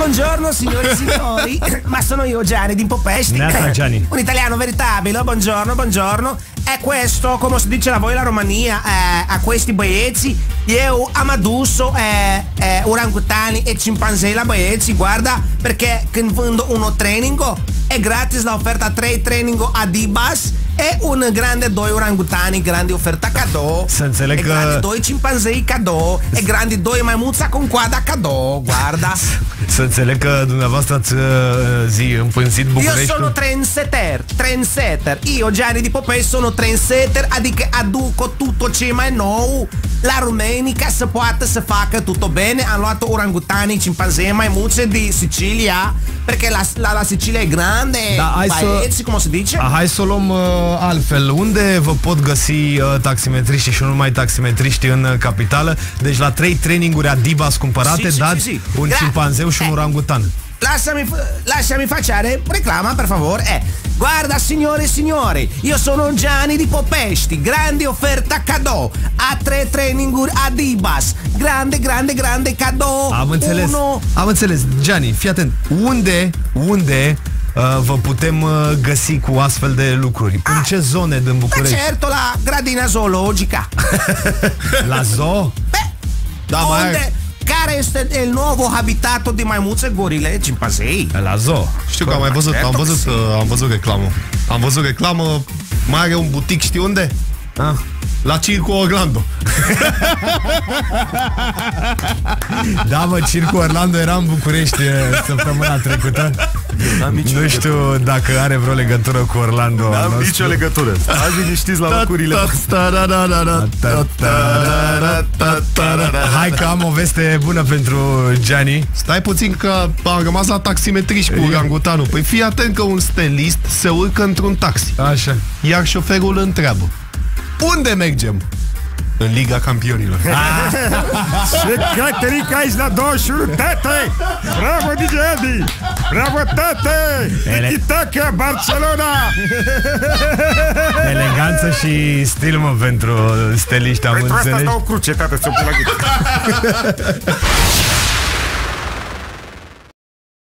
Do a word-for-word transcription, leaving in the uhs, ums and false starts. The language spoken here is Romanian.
buongiorno signori e signori, ma sono io Gianni di Popesti, un italiano veritabile, buongiorno, buongiorno. E questo, come si dice da voi la Romania, eh, a questi băieți, io amadusso eh, eh, orangutani e cimpanzei la băieți, guarda, perché când vând uno training è gratis la offerta tre training Adibas e un grande doi orangutani, grande offerta cadou. Să înțeleg e că... grande doi cimpanzei cadou e grande doi maimuța con coada cadou, guarda. Să înțeleg că dumneavoastră ați uh, zi împânzit București. Io sono trendsetter, trendsetter. Io Gianni di Popesti sono trendsetter, adică aduco tutto ce mai nou la Rumenica să poată să facă tutto bene. Am luat orangutani, cimpanzei, maimuțe di Sicilia, perché la, la, la Sicilia è grande, da, hai băieți, să, cum se dice? Hai să o luăm uh, altfel. Unde vă pot găsi uh, taximetriști și nu numai taximetriști în uh, capitală? Deci la trei traininguri Adibas cumpărate, sì, dați sì, sì. un Gra cimpanzeu și un eh. orangutan. Lasciami, lasciami facciare reclama per favore. Eh, guarda signore e signori, io sono Gianni di Popesti, grande offerta cadou, a tre traininguri Adibas, grande, grande, grande cadou. Am înțeles, uno... am înțeles. Gianni, fii atent, unde, unde uh, vă putem uh, găsi cu astfel de lucruri? Ah, în ce zone din București? Certo, la gradina zoologica. La zoo? Beh, da, unde... mai... Care este il nuovo habitato di maimuțe, gorile, cimpanzei? La zoo. Știu că am mai văzut, am văzut, am văzut reclamă. Am văzut reclamă, mai are un butic, știi unde? Ah. La Circul Orlando. Da, mă, Circul Orlando era în București săptămâna trecută. Nu știu dacă are vreo legătură cu Orlando. N-am nicio legătură. Azi liniștiți la locurile. Hai că am o veste bună pentru Gianni. Stai puțin că am rămas la taximetriști cu orangutanul. Păi fii atent că un stelist se urcă într-un taxi. Așa. Iar șoferul întreabă: unde mergem? În Liga Campionilor. Ce Caterica aici la douăzeci și unu, tete! Bravo, D J Andy! Bravo, tete! Tiki-taka, Barcelona! Eleganță și stil, mă, pentru steliști, am înțeles. înțeles. Pentru asta stau o cruce, tată, ți-o pun la gât.